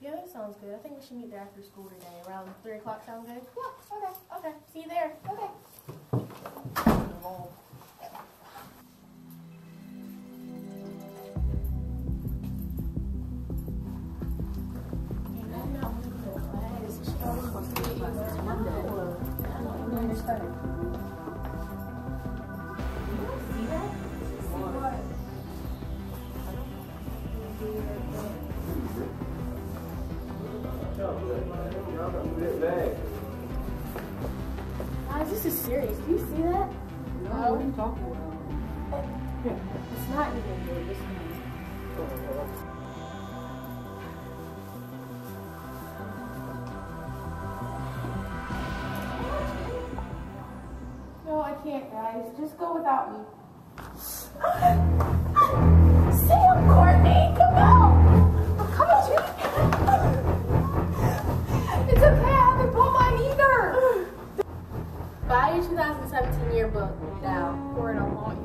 Yeah, that sounds good. I think we should meet there after school today. Around 3 o'clock sound good? Yeah, okay. Okay. See you there. Okay. Guys, this is serious. Do you see that? No, what are you talking about? It's not even good. This No, I can't, guys. Just go without me. Sam, Courtney, come out! I'm coming to you. It's okay, I haven't bought mine either. Buy your 2017 yearbook now. We're in a long